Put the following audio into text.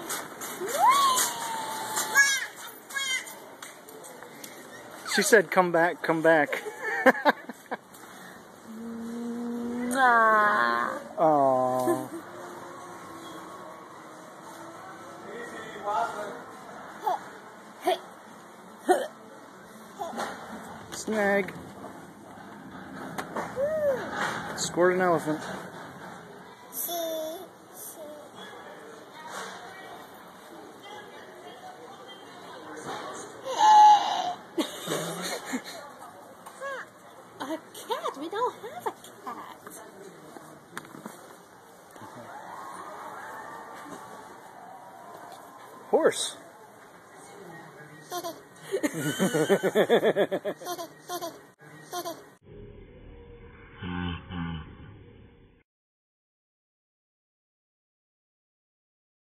She said, "Come back, come back." Aww. Snag. Scored an elephant. A cat? We don't have a cat. Horse.